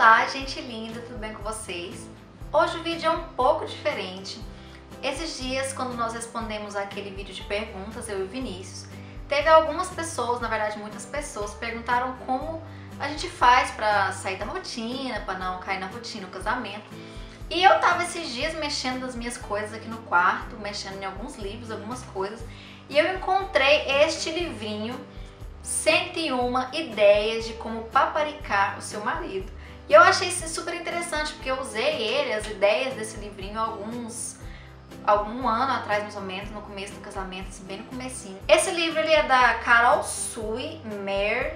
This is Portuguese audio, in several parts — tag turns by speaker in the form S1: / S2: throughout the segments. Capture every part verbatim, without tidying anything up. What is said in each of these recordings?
S1: Olá, gente linda, tudo bem com vocês? Hoje o vídeo é um pouco diferente. Esses dias, quando nós respondemos aquele vídeo de perguntas, eu e o Vinícius, teve algumas pessoas, na verdade muitas pessoas, perguntaram como a gente faz pra sair da rotina, pra não cair na rotina, no casamento. E eu tava esses dias mexendo nas minhas coisas aqui no quarto, mexendo em alguns livros, algumas coisas, e eu encontrei este livrinho, cento e uma ideias de como paparicar o seu marido. E eu achei isso super interessante, porque eu usei ele, as ideias desse livrinho, alguns, algum ano atrás, mais ou menos, no começo do casamento, assim, bem no comecinho. Esse livro ele é da Carol Sui Mer,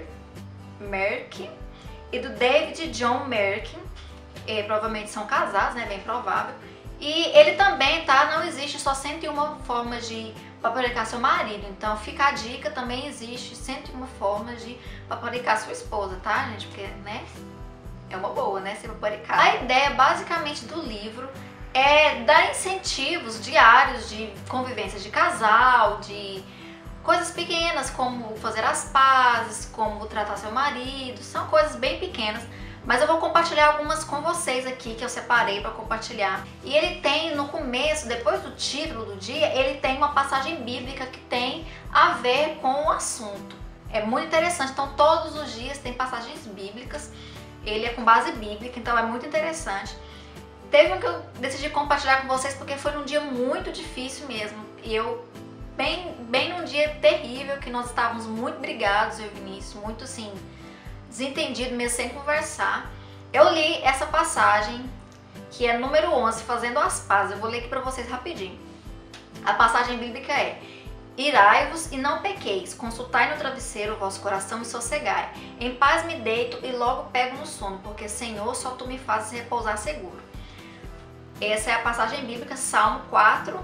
S1: Merck e do David John Merck. E, provavelmente são casados, né? Bem provável. E ele também, tá? Não existe só cento e uma formas de paparicar seu marido. Então fica a dica, também existe cento e uma formas de paparicar sua esposa, tá, gente? Porque, né? É uma boa, né? Ser paparicar. A ideia, basicamente, do livro é dar incentivos diários de convivência de casal, de coisas pequenas, como fazer as pazes, como tratar seu marido. São coisas bem pequenas. Mas eu vou compartilhar algumas com vocês aqui, que eu separei para compartilhar. E ele tem, no começo, depois do título do dia, ele tem uma passagem bíblica que tem a ver com o assunto. É muito interessante, então todos os dias tem passagens bíblicas. Ele é com base bíblica, então é muito interessante. Teve um que eu decidi compartilhar com vocês porque foi num dia muito difícil mesmo. E eu, bem, bem num dia terrível, que nós estávamos muito brigados, eu e o Vinícius, muito assim, desentendido mesmo, sem conversar. Eu li essa passagem, que é número onze, Fazendo as Pazes. Eu vou ler aqui pra vocês rapidinho. A passagem bíblica é: irai-vos e não pequeis, consultai no travesseiro o vosso coração e sossegai. Em paz me deito e logo pego no sono, porque, Senhor, só Tu me fazes repousar seguro. Essa é a passagem bíblica, Salmo quatro,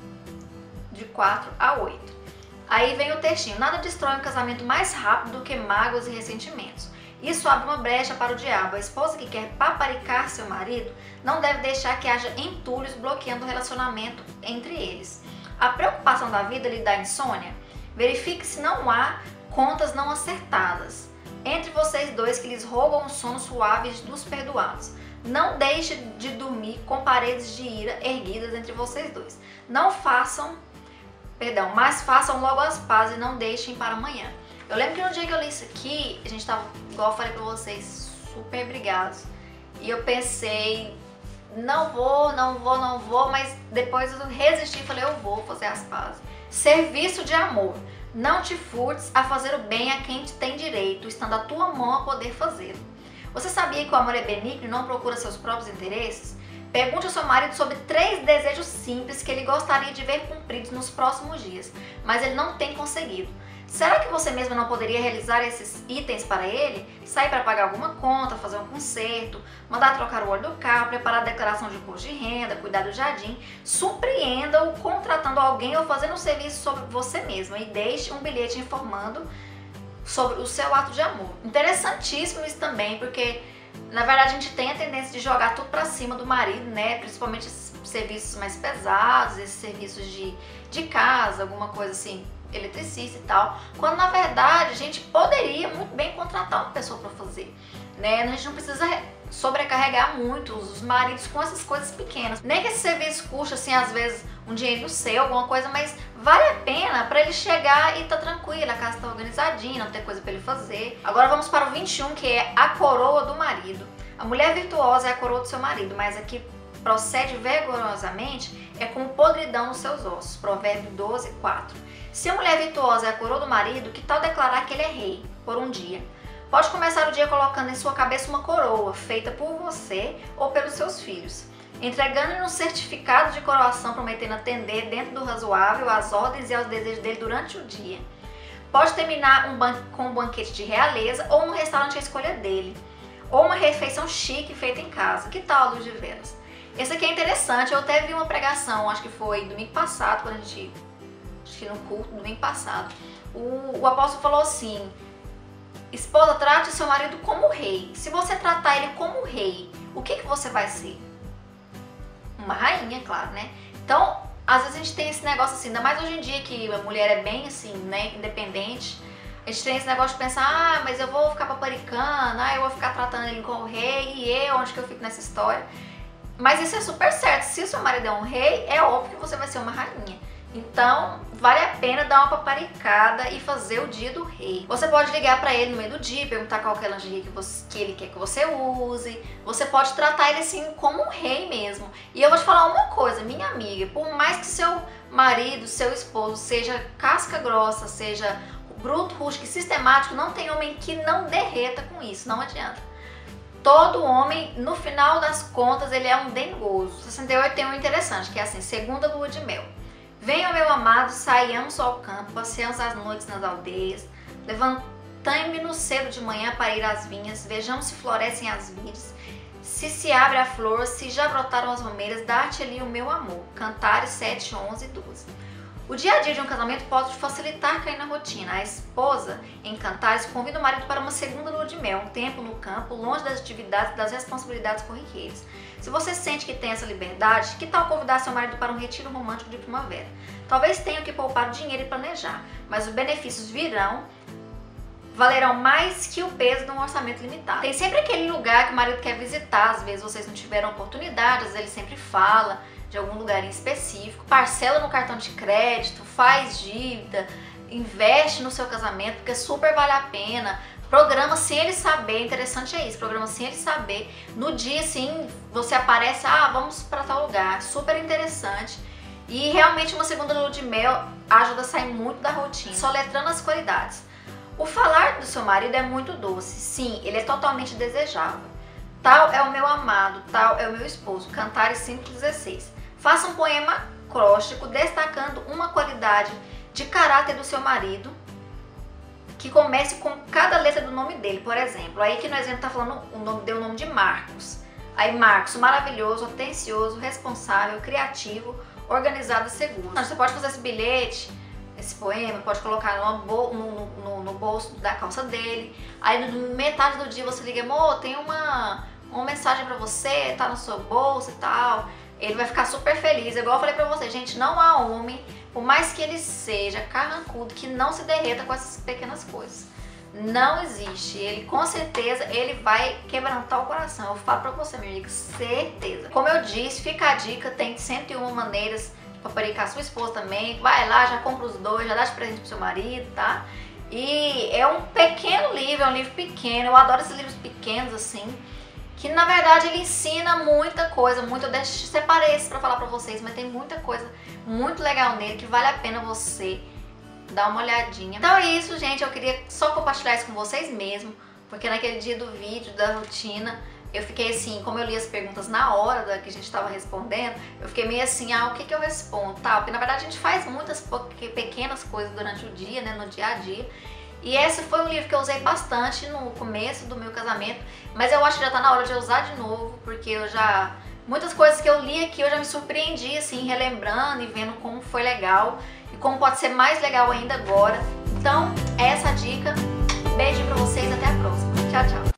S1: de quatro a oito. Aí vem o textinho: nada destrói um casamento mais rápido do que mágoas e ressentimentos. Isso abre uma brecha para o diabo. A esposa que quer paparicar seu marido não deve deixar que haja entulhos bloqueando o relacionamento entre eles. A preocupação da vida lhe dá insônia? Verifique se não há contas não acertadas entre vocês dois que lhes roubam o sono suave dos perdoados. Não deixe de dormir com paredes de ira erguidas entre vocês dois. Não façam, perdão, mas façam logo as pazes e não deixem para amanhã. Eu lembro que no dia que eu li isso aqui, a gente tava, igual eu falei pra vocês, super brigados. E eu pensei, não vou, não vou, não vou, mas depois eu resisti e falei, eu vou fazer as pazes. Serviço de amor. Não te furtes a fazer o bem a quem te tem direito, estando a tua mão a poder fazê-lo. Você sabia que o amor é benigno e não procura seus próprios interesses? Pergunte ao seu marido sobre três desejos simples que ele gostaria de ver cumpridos nos próximos dias, mas ele não tem conseguido. Será que você mesma não poderia realizar esses itens para ele? Sair para pagar alguma conta, fazer um conserto, mandar trocar o óleo do carro, preparar a declaração de imposto de renda, cuidar do jardim? Surpreenda-o contratando alguém ou fazendo um serviço sobre você mesma e deixe um bilhete informando sobre o seu ato de amor. Interessantíssimo isso também, porque na verdade a gente tem a tendência de jogar tudo para cima do marido, né? Principalmente esses serviços mais pesados, esses serviços de, de casa, alguma coisa assim, eletricista e tal, quando na verdade a gente poderia muito bem contratar uma pessoa para fazer, né? A gente não precisa sobrecarregar muito os maridos com essas coisas pequenas. Nem que esse serviço custe assim, às vezes, um dinheiro seu, alguma coisa, mas vale a pena para ele chegar e tá tranquilo, a casa tá organizadinha, não tem coisa para ele fazer. Agora vamos para o vinte e um, que é a coroa do marido. A mulher virtuosa é a coroa do seu marido, mas a que procede vergonhosamente é com podridão nos seus ossos. Provérbio doze, quatro. Se a mulher virtuosa é a coroa do marido, que tal declarar que ele é rei por um dia? Pode começar o dia colocando em sua cabeça uma coroa, feita por você ou pelos seus filhos, entregando-lhe um certificado de coroação, prometendo atender dentro do razoável às ordens e aos desejos dele durante o dia. Pode terminar um com um banquete de realeza ou um restaurante à escolha dele, ou uma refeição chique feita em casa. Que tal a luz de velas? Esse aqui é interessante, eu até vi uma pregação, acho que foi domingo passado, quando a gente, acho que no culto, domingo passado, o, o apóstolo falou assim: esposa, trate o seu marido como rei. Se você tratar ele como rei, o que, que você vai ser? Uma rainha, claro, né? Então, às vezes a gente tem esse negócio assim, ainda mais hoje em dia que a mulher é bem assim, né, independente. A gente tem esse negócio de pensar, ah, mas eu vou ficar paparicando, ah, eu vou ficar tratando ele como rei, e eu, onde que eu fico nessa história? Mas isso é super certo, se o seu marido é um rei, é óbvio que você vai ser uma rainha. Então, vale a pena dar uma paparicada e fazer o dia do rei. Você pode ligar pra ele no meio do dia, perguntar qual que é a lingerie que, você, que ele quer que você use. Você pode tratar ele assim como um rei mesmo. E eu vou te falar uma coisa, minha amiga, por mais que seu marido, seu esposo seja casca grossa, seja bruto, rústico e sistemático, não tem homem que não derreta com isso, não adianta. Todo homem, no final das contas, ele é um dengoso. sessenta e oito tem um interessante, que é assim, segunda lua de mel. Venha, meu amado, saiamos ao campo, passeamos as noites nas aldeias, levantame-nos cedo de manhã para ir às vinhas, vejamos se florescem as vides, se se abre a flor, se já brotaram as romeiras, dá-te ali o meu amor. Cantares sete, onze e doze. O dia a dia de um casamento pode facilitar cair na rotina. A esposa, em Cantares, convida o marido para uma segunda lua de mel, um tempo no campo, longe das atividades e das responsabilidades corriqueiras. Se você sente que tem essa liberdade, que tal convidar seu marido para um retiro romântico de primavera? Talvez tenha que poupar dinheiro e planejar, mas os benefícios virão, valerão mais que o peso de um orçamento limitado. Tem sempre aquele lugar que o marido quer visitar, às vezes vocês não tiveram oportunidade, às vezes ele sempre fala de algum lugar em específico, parcela no cartão de crédito, faz dívida, investe no seu casamento, porque super vale a pena. Programa sem ele saber, interessante é isso, programa sem ele saber. No dia, assim, você aparece, ah, vamos para tal lugar, super interessante. E realmente uma segunda lua de mel ajuda a sair muito da rotina, soletrando as qualidades. O falar do seu marido é muito doce, sim, ele é totalmente desejável. Tal é o meu amado, tal é o meu esposo. Cantares cinco, dezesseis. Faça um poema acróstico destacando uma qualidade de caráter do seu marido, que comece com cada letra do nome dele, por exemplo. Aí que no exemplo tá falando, o nome deu o nome de Marcos. Aí Marcos, maravilhoso, atencioso, responsável, criativo, organizado e seguro. Você pode fazer esse bilhete, esse poema, pode colocar no, no, no, no bolso da calça dele. Aí no metade do dia você liga, amor, tem uma, uma mensagem pra você, tá no seu bolso e tal. Ele vai ficar super feliz. Igual eu falei pra você, gente, não há homem, por mais que ele seja carrancudo, que não se derreta com essas pequenas coisas. Não existe. Ele, com certeza, ele vai quebrantar o coração. Eu falo pra você, meu amigo, certeza. Como eu disse, fica a dica, tem cento e uma maneiras de paparicar sua esposa também. Vai lá, já compra os dois, já dá de presente pro seu marido, tá? E é um pequeno livro, é um livro pequeno. Eu adoro esses livros pequenos, assim, que na verdade ele ensina muita coisa, muito, eu deixo, separei esse pra falar pra vocês, mas tem muita coisa muito legal nele que vale a pena você dar uma olhadinha. Então é isso, gente, eu queria só compartilhar isso com vocês mesmo, porque naquele dia do vídeo, da rotina, eu fiquei assim, como eu li as perguntas na hora da que a gente tava respondendo, eu fiquei meio assim, ah, o que que eu respondo, tá? Porque na verdade a gente faz muitas pequenas coisas durante o dia, né, no dia a dia. E esse foi um livro que eu usei bastante no começo do meu casamento, mas eu acho que já tá na hora de eu usar de novo, porque eu já... Muitas coisas que eu li aqui eu já me surpreendi, assim, relembrando e vendo como foi legal e como pode ser mais legal ainda agora. Então, essa é a dica. Beijo pra vocês, até a próxima. Tchau, tchau.